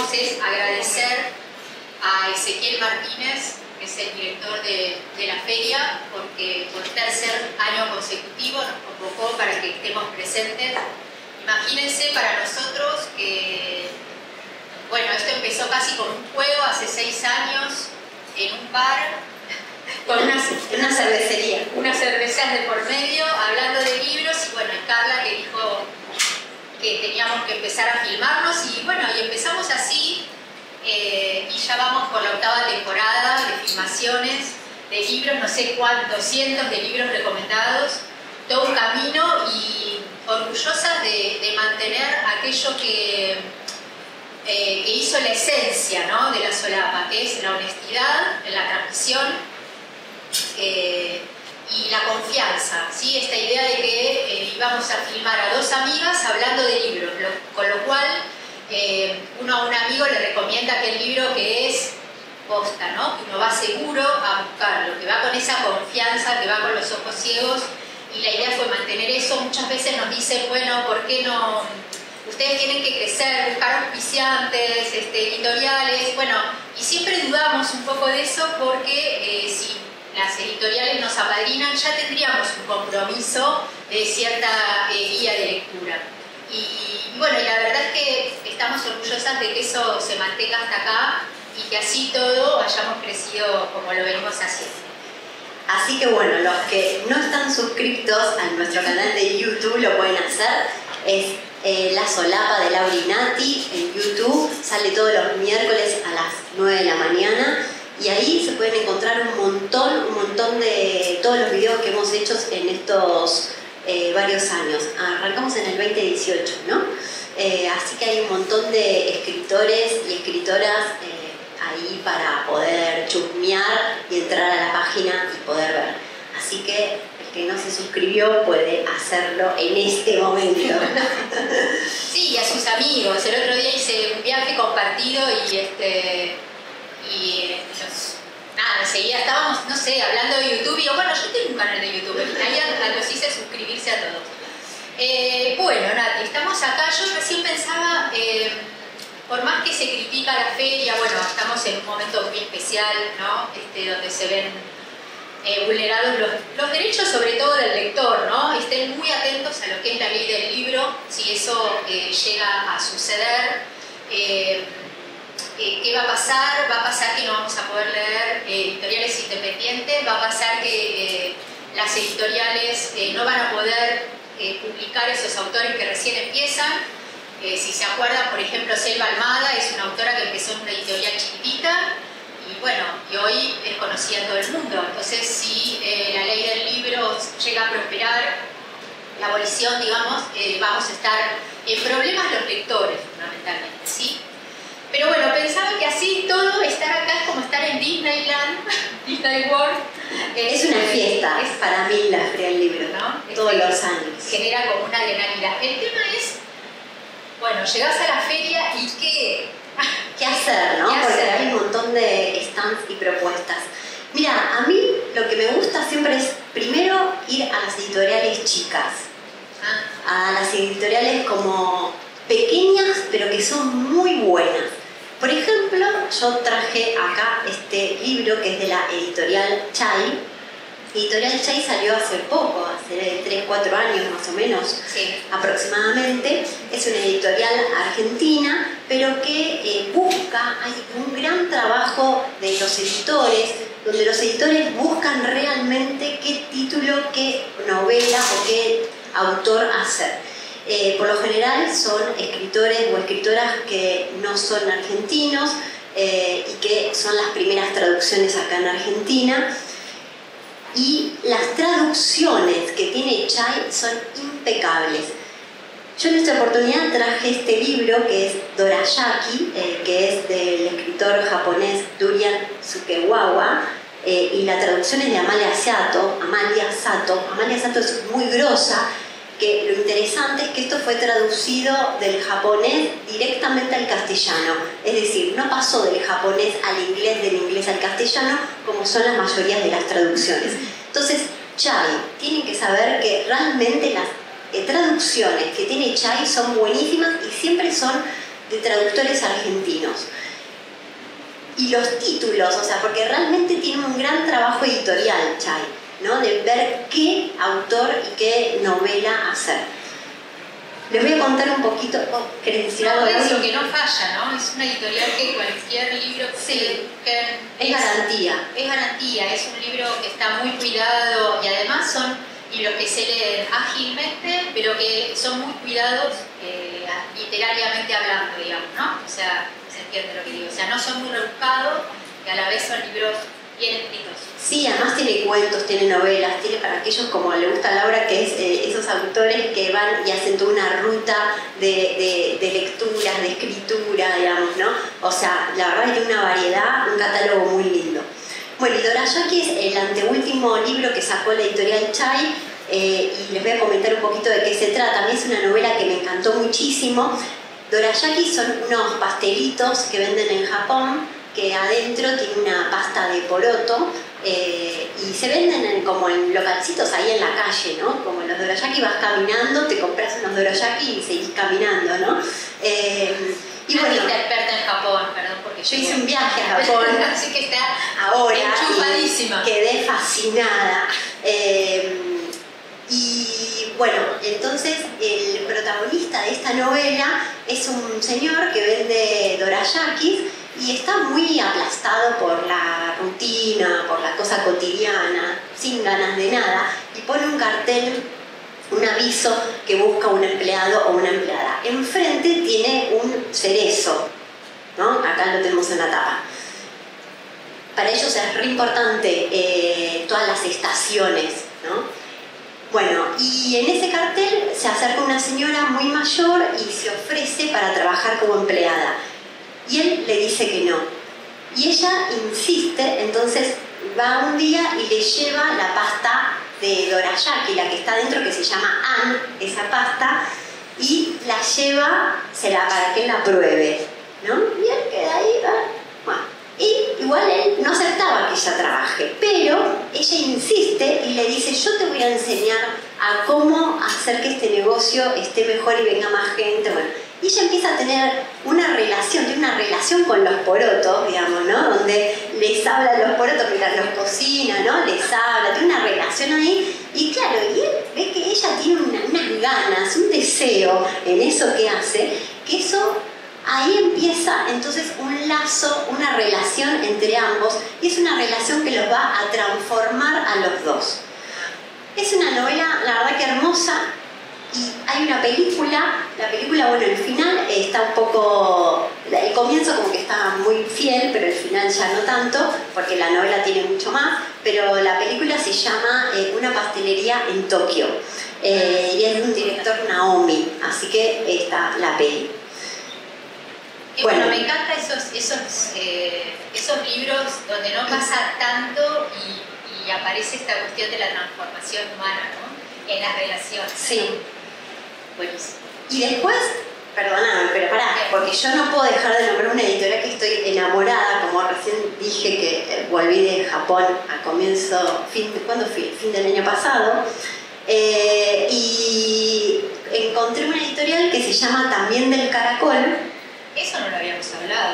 queremos es agradecer a Ezequiel Martínez, que es el director de la feria, porque por tercer año consecutivo nos convocó para que estemos presentes. Imagínense para nosotros que, bueno, esto empezó casi con un juego hace 6 años en un bar, con una cervecería. Unas cervezas de por medio, hablando de libros, y bueno, Carla que dijo que teníamos que empezar a filmarnos, y bueno, y empezamos así, y ya vamos por la 8ª temporada de filmaciones, de libros, no sé cuántos, cientos de libros recomendados, todo un camino, y orgullosas de mantener aquello que hizo la esencia, ¿no?, de la solapa, que es la honestidad en la transmisión, y la confianza, ¿sí? Esta idea de que íbamos a filmar a 2 amigas hablando de libros, con lo cual uno a un amigo le recomienda aquel libro que es posta, ¿no?, que uno va seguro a buscarlo, que va con esa confianza, que va con los ojos ciegos, y la idea fue mantener eso. Muchas veces nos dicen, bueno, ¿por qué no? Ustedes tienen que crecer, buscar auspiciantes, editoriales, bueno, y siempre dudamos un poco de eso porque si las editoriales nos apadrinan, ya tendríamos un compromiso de cierta guía de lectura. Y bueno, y la verdad es que estamos orgullosas de que eso se mantenga hasta acá y que así todo hayamos crecido como lo venimos haciendo. Así que bueno, los que no están suscritos a nuestro canal de YouTube lo pueden hacer. Es La Solapa de Laurinati en YouTube, sale todos los miércoles a las 9 de la mañana. Y ahí se pueden encontrar un montón de todos los videos que hemos hecho en estos varios años. Arrancamos en el 2018, ¿no? Así que hay un montón de escritores y escritoras ahí para poder chusmear y entrar a la página y poder ver. Así que el que no se suscribió puede hacerlo en este momento. Sí, y a sus amigos. El otro día hice un viaje compartido y nada, enseguida estábamos, no sé, hablando de YouTube, y yo, bueno, yo tengo un canal de YouTube, en Italia los hice suscribirse a todos. Bueno, Nati, estamos acá. Yo recién pensaba, por más que se critica la feria, bueno, estamos en un momento muy especial, ¿no?, donde se ven vulnerados los derechos, sobre todo del lector, ¿no? Estén muy atentos a lo que es la ley del libro, si eso llega a suceder. ¿Qué va a pasar? Va a pasar que no vamos a poder leer editoriales independientes, va a pasar que las editoriales no van a poder publicar esos autores que recién empiezan. Si se acuerdan, por ejemplo, Selva Almada es una autora que empezó en una editorial chiquitita y bueno, y hoy es conocida en todo el mundo. Entonces, si la ley del libro llega a prosperar, la abolición, digamos, vamos a estar en problemas los lectores, fundamentalmente, ¿sí? Pero bueno, pensaba que así todo, estar acá es como estar en Disneyland, Disney World. Es una fiesta, es para mí la Feria del Libro, ¿no? Todos los años. Genera como una adrenalina. El tema es, bueno, llegás a la feria y ¿qué hacer, no? Porque hay un montón de stands y propuestas. Mira, a mí lo que me gusta siempre es, primero, ir a las editoriales chicas. A las editoriales como pequeñas, pero que son muy buenas. Por ejemplo, yo traje acá este libro que es de la editorial Chay. Editorial Chay salió hace poco, hace 3-4 años más o menos, sí, aproximadamente. Es una editorial argentina, pero que hay un gran trabajo de los editores, donde los editores buscan realmente qué título, qué novela o qué autor hacer. Por lo general son escritores o escritoras que no son argentinos y que son las primeras traducciones acá en Argentina. Y las traducciones que tiene Chay son impecables. Yo en esta oportunidad traje este libro que es Dorayaki, que es del escritor japonés Durian Sukewawa, y la traducción es de Amalia Sato. Amalia Sato es muy grosa, que lo interesante es que esto fue traducido del japonés directamente al castellano, es decir, no pasó del japonés al inglés, del inglés al castellano, como son las mayorías de las traducciones. Entonces, Chay, tienen que saber que realmente las traducciones que tiene Chay son buenísimas y siempre son de traductores argentinos. Y los títulos, o sea, porque realmente tiene un gran trabajo editorial, Chay, ¿no? De ver qué autor y qué novela hacer. Les voy a contar un poquito. ¿Querés decir algo? Eso que no falla, ¿no? Es una editorial que cualquier libro que sí, es garantía. Es garantía, es un libro que está muy cuidado y además son libros que se leen ágilmente, pero que son muy cuidados literariamente hablando, digamos, ¿no? O sea, se entiende lo que digo. O sea, no son muy rebuscados y a la vez son libros bien escritos. Sí, además tiene cuentos, tiene novelas, tiene para aquellos como le gusta a Laura, que es esos autores que van y hacen toda una ruta de lecturas, de escritura, digamos, ¿no? O sea, la verdad es que tiene una variedad, un catálogo muy lindo. Bueno, y Dorayaki es el anteúltimo libro que sacó la editorial Chay, y les voy a comentar un poquito de qué se trata. A mí es una novela que me encantó muchísimo. Dorayaki son unos pastelitos que venden en Japón, que adentro tiene una pasta de poroto, y se venden como en localcitos ahí en la calle, ¿no? Como los dorayaki, vas caminando, te compras unos dorayaki y seguís caminando, ¿no? Y bueno, experta en Japón, perdón, porque yo hice un viaje a Japón, así que está ahora enchufadísima. Quedé fascinada. Y bueno, entonces el protagonista de esta novela es un señor que vende dorayakis y está muy aplastado por la rutina, por la cosa cotidiana, sin ganas de nada, y pone un cartel, un aviso que busca un empleado o una empleada. Enfrente tiene un cerezo, ¿no? Acá lo tenemos en la tapa. Para ellos es re importante todas las estaciones, ¿no? Bueno, y en ese cartel se acerca una señora muy mayor y se ofrece para trabajar como empleada. Y él le dice que no. Y ella insiste, entonces va un día y le lleva la pasta de dorayaki, la que está dentro, que se llama An, esa pasta, y la lleva para que él la pruebe, ¿no? Y él queda ahí, bueno. Y igual él no aceptaba que ella trabaje, pero ella insiste y le dice: yo te voy a enseñar a cómo hacer que este negocio esté mejor y venga más gente. Bueno, y ella empieza a tener una relación con los porotos, digamos, ¿no? Donde les habla a los porotos mientras los cocina, ¿no? Les habla, tiene una relación ahí. Y claro, y él ve que ella tiene unas ganas, un deseo en eso que hace, que eso... Ahí empieza entonces un lazo, una relación entre ambos, y es una relación que los va a transformar a los dos. Es una novela, la verdad que hermosa, y hay una película, la película, bueno, el final está un poco, el comienzo como que está muy fiel, pero el final ya no tanto, porque la novela tiene mucho más, pero la película se llama Una pastelería en Tokio, y es de un director, Naomi, así que está la peli. Bueno, me encantan esos libros donde no pasa tanto y aparece esta cuestión de la transformación humana, ¿no? En las relaciones. Sí. Buenísimo. Y después, perdóname, pero pará, porque yo no puedo dejar de nombrar una editorial que estoy enamorada, como recién dije que volví de Japón a comienzo, ¿cuándo fui? Fin del año pasado. Y encontré una editorial que se llama También del Caracol. Eso no lo habíamos hablado.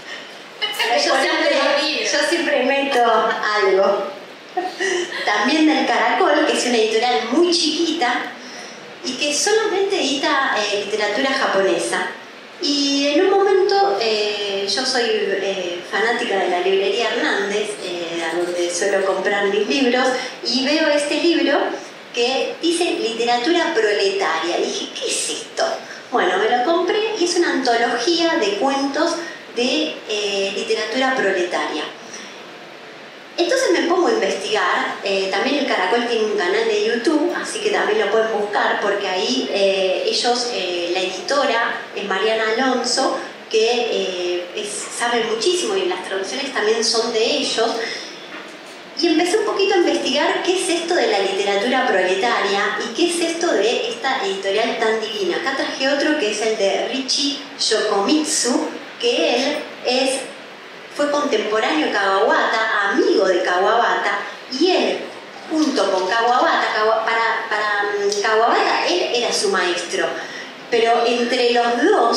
Yo siempre meto algo. También del Caracol, que es una editorial muy chiquita y que solamente edita literatura japonesa. Y en un momento, yo soy fanática de la librería Hernández, a donde suelo comprar mis libros, y veo este libro que dice literatura proletaria. Y dije, ¿qué es esto? Bueno, me lo compré y es una antología de cuentos de literatura proletaria. Entonces me pongo a investigar. También el Caracol tiene un canal de YouTube, así que también lo pueden buscar, porque ahí ellos, la editora es Mariana Alonso, que sabe muchísimo y las traducciones también son de ellos. Y empecé un poquito a investigar qué es esto de la literatura proletaria y qué es esto de esta editorial tan divina. Acá traje otro que es el de Richie Yokomitsu, que él fue contemporáneo de Kawabata, amigo de Kawabata, y él, junto con Kawabata, para Kawabata, él era su maestro. Pero entre los dos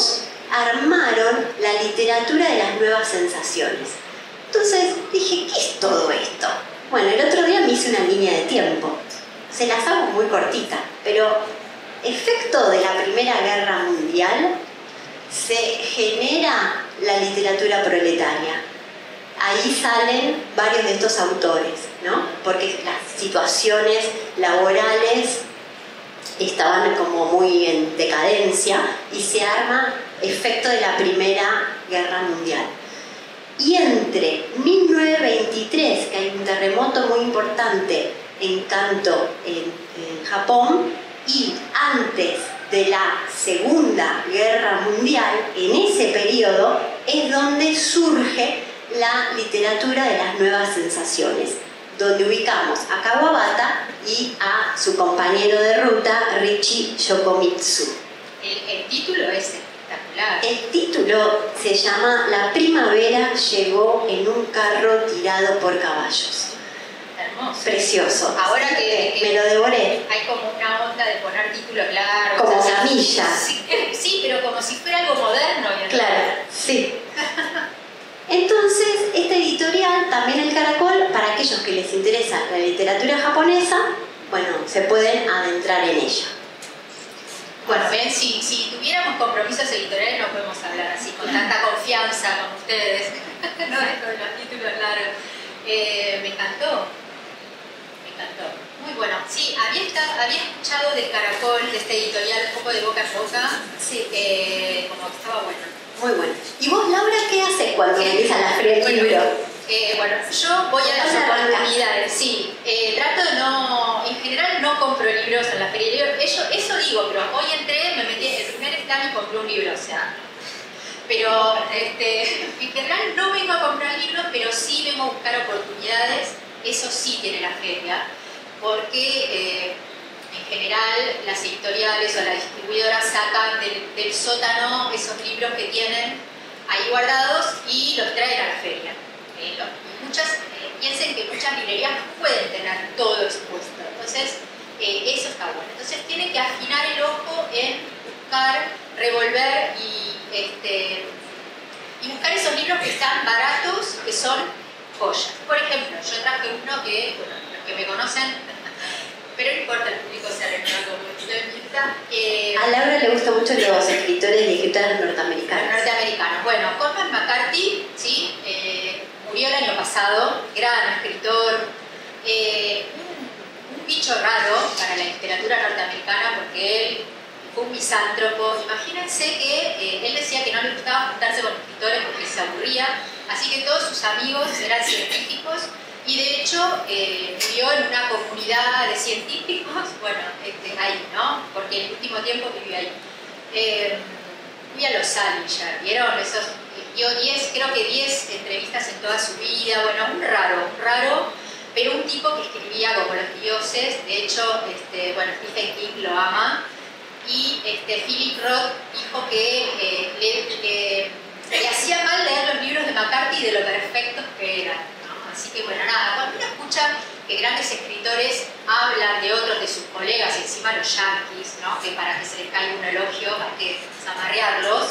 armaron la literatura de las nuevas sensaciones. Entonces dije, ¿qué es todo esto? Bueno, el otro día me hice una línea de tiempo. Se las hago muy cortita, pero efecto de la Primera Guerra Mundial se genera la literatura proletaria. Ahí salen varios de estos autores, ¿no? Porque las situaciones laborales estaban como muy en decadencia y se arma efecto de la Primera Guerra Mundial. Y entre 1923, que hay un terremoto muy importante en Kanto, en Japón, y antes de la Segunda Guerra Mundial, en ese periodo es donde surge la literatura de las nuevas sensaciones, donde ubicamos a Kawabata y a su compañero de ruta, Richie Yokomitsu. El título es espectacular. El título se llama La primavera llegó en un carro tirado por caballos. Hermoso. Precioso. Ahora que me lo devoré. Hay como una onda de poner títulos largos. Como camilla. Sí, pero como si fuera algo moderno. Claro, sí. Entonces, esta editorial, también el Caracol, para aquellos que les interesa la literatura japonesa, bueno, se pueden adentrar en ella. Bueno, ven, si tuviéramos compromisos editoriales no podemos hablar así, con tanta confianza como ustedes, no esto de los títulos largos. Me encantó. Muy bueno. Sí, había escuchado del Caracol, de este editorial, un poco de boca en boca, sí. Como que estaba bueno. Muy bueno. ¿Y vos, Laura, qué haces cuando venís a la Feria del Libro? Bueno, yo voy a las oportunidades, sí. Trato de no, en general no compro libros en la Feria del Libro. Eso digo, pero hoy entré, me metí en el primer stand y compré un libro, o sea. Pero en general no vengo a comprar libros, pero sí vengo a buscar oportunidades. Eso sí tiene la feria, porque en general las editoriales o las distribuidoras sacan del sótano esos libros que tienen ahí guardados y los traen a la feria. Piensen que muchas librerías no pueden tener todo expuesto, entonces eso está bueno. Entonces tienen que afinar el ojo en buscar, revolver y buscar esos libros que están baratos, que son joyas. Por ejemplo, yo traje uno que, bueno, los que me conocen, pero no importa, el público se renueva como a Laura le gustan mucho los escritores y escritoras norteamericanos. Bueno, Cormac McCarthy, ¿sí? Murió el año pasado, gran escritor, un bicho raro para la literatura norteamericana porque él fue un misántropo. Imagínense que él decía que no le gustaba juntarse con escritores porque se aburría, así que todos sus amigos eran científicos y de hecho murió en una comunidad de científicos, bueno, ahí, ¿no? Porque el último tiempo vivió ahí. Fui a Los Ángeles ya, ¿vieron? Dio creo que 10 entrevistas en toda su vida, bueno, un raro, pero un tipo que escribía como los dioses. De hecho, bueno, Stephen King lo ama. Y Philip Roth dijo que le hacía mal leer los libros de McCarthy de lo perfectos que eran, ¿no? Así que bueno, nada, cuando uno escucha que grandes escritores hablan de otros de sus colegas, encima los yanquis, ¿no? Que para que se les caiga un elogio hay que zamarrearlos.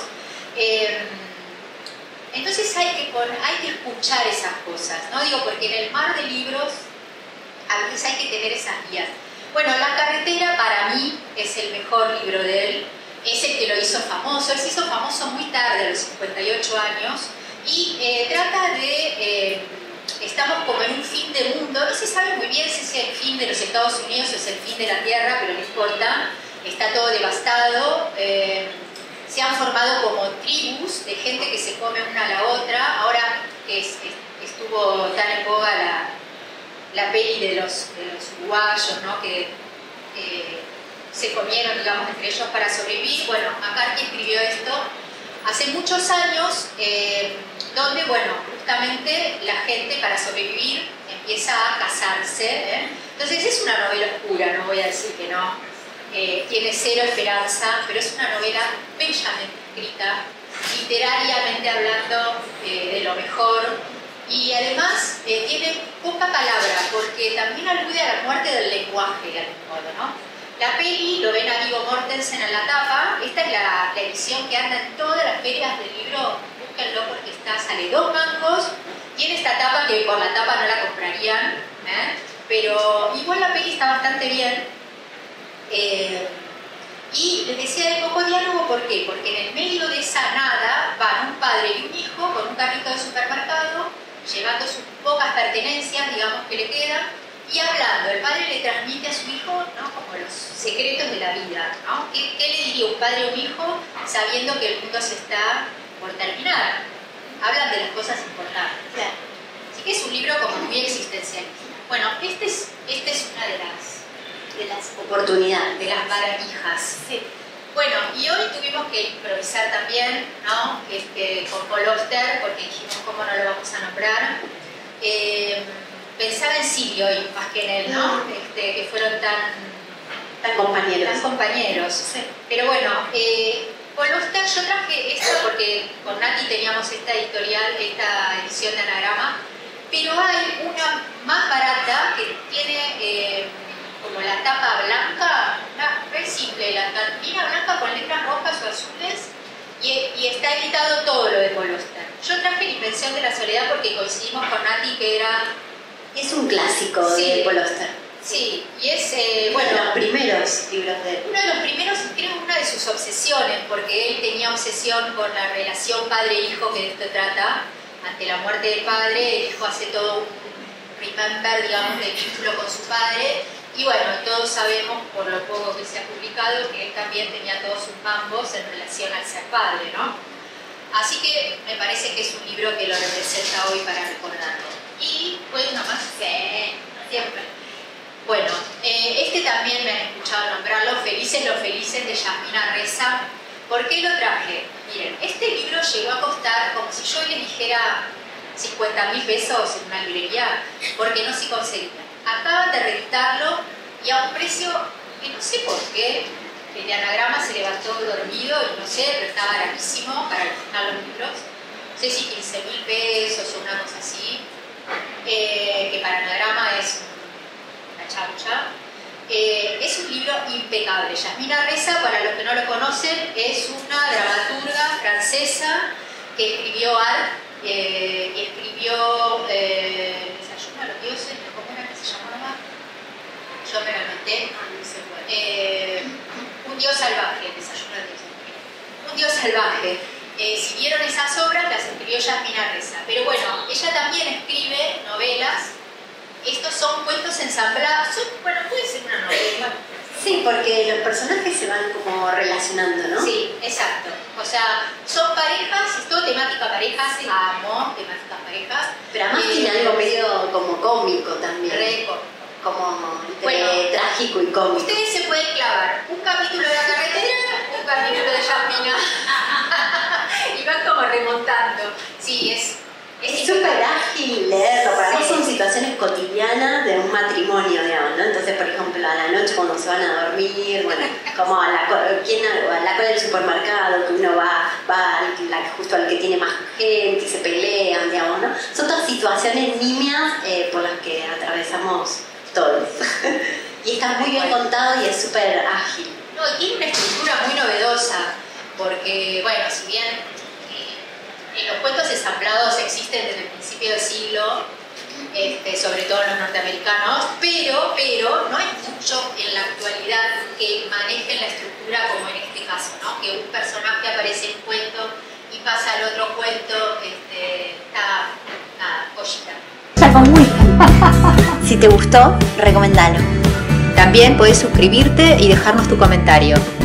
Entonces hay que escuchar esas cosas, ¿no? Digo, porque en el mar de libros a veces hay que tener esas guías. Bueno, La carretera para mí es el mejor libro de él, es el que lo hizo famoso. Él se hizo famoso muy tarde, a los 58 años, y trata de... estamos como en un fin de mundo, no se sabe muy bien si es el fin de los Estados Unidos o es el fin de la Tierra, pero no importa, está todo devastado. Se han formado como tribus de gente que se come una a la otra. Ahora que estuvo tan en boga la peli de los uruguayos, ¿no? Que se comieron, digamos, entre ellos para sobrevivir. Bueno, McCarthy escribió esto hace muchos años, donde, bueno, justamente la gente para sobrevivir empieza a casarse. Entonces es una novela oscura, no voy a decir que no. Tiene cero esperanza, pero es una novela bellamente escrita, literariamente hablando, de lo mejor, y además tiene poca palabra, porque también alude a la muerte del lenguaje de algún modo, ¿no? La peli lo ven a Viggo Mortensen en la tapa, esta es la edición que anda en todas las ferias del libro, búsquenlo porque sale 2 mangos, tiene esta tapa que por la tapa no la comprarían, pero igual la peli está bastante bien. Y les decía de poco diálogo, ¿por qué? Porque en el medio de esa nada van un padre y un hijo con un carrito de supermercado, llevando sus pocas pertenencias, digamos, que le quedan, y hablando. El padre le transmite a su hijo, ¿no?, como los secretos de la vida, ¿no? ¿Qué le diría un padre a un hijo sabiendo que el mundo se está por terminar? Hablan de las cosas importantes. Claro. Así que es un libro como muy existencialista. Bueno, esta es una de las oportunidades, de las baratijas. Sí. Bueno, y hoy tuvimos que improvisar también, ¿no?, con Paul Auster, porque dijimos cómo no lo vamos a nombrar. Pensaba en Silvio hoy más que en él, ¿no? Que fueron tan compañeros. Sí. Pero bueno, Paul Auster, yo traje esta porque con Nati teníamos esta edición de Anagrama, pero hay una más barata que tiene como la tapa blanca, es simple, la cartulina blanca con letras rojas o azules, y está editado todo lo de Paul Auster. Yo traje La Invención de la Soledad porque coincidimos con Nati que es un clásico de Paul Auster. Sí, y es, bueno, los primeros libros de él. Uno de los primeros, creo, una de sus obsesiones, porque él tenía obsesión con la relación padre-hijo, que de esto trata. Ante la muerte del padre, el hijo hace todo un remember, digamos, del vínculo con su padre. Y bueno, todos sabemos, por lo poco que se ha publicado, que él también tenía todos sus mambos en relación al ser padre, ¿no? Así que me parece que es un libro que lo representa hoy para recordarlo. Y pues nomás, siempre. Bueno, este también me han escuchado nombrarlo, Felices los Felices, de Yasmina Reza. ¿Por qué lo traje? Miren, este libro llegó a costar como si yo les dijera 50.000 pesos en una librería, porque no se conseguía. Acaban de reeditarlo y a un precio que no sé por qué. El de Anagrama se levantó dormido y no sé, pero está baratísimo para los libros. No sé si 15.000 pesos o una cosa así, que para Anagrama es una chaucha. Es un libro impecable. Yasmina Reza, para los que no lo conocen, es una dramaturga francesa que escribió Art y escribió Desayuno a los Dioses. ¿Cómo era que se llamaba? Yo me lo inventé. Un Dios salvaje, Desayuno a los Dioses. Un Dios salvaje. Si vieron esas obras, las escribió Yasmina Reza. Pero bueno, ella también escribe novelas. Estos son cuentos ensamblados. Bueno, puede ser una novela. Sí, porque los personajes se van como relacionando, ¿no? Sí, exacto. O sea, son parejas, es todo temática parejas, amo temáticas parejas. Pero además tiene algo medio como cómico también. Re cómico. Como trágico y cómico. Ustedes se pueden clavar un capítulo de La Carretera, un capítulo de Yasmina. Y van como remontando. Sí, es súper ágil leerlo, para mí son situaciones cotidianas de un matrimonio, digamos, ¿no? Entonces, por ejemplo, a la noche cuando se van a dormir, bueno, como a la cola del supermercado, que uno va justo al que tiene más gente y se pelean, digamos, ¿no? Son todas situaciones nimias por las que atravesamos todos. Y está muy bien contado y es súper ágil. No, y tiene una estructura muy novedosa, porque, bueno, si bien los cuentos ensamblados existen desde el principio del siglo, sobre todo en los norteamericanos, pero no hay mucho en la actualidad que manejen la estructura como en este caso, ¿no? Que un personaje aparece en un cuento y pasa al otro cuento, está joyita. Si te gustó, recomendalo. También podés suscribirte y dejarnos tu comentario.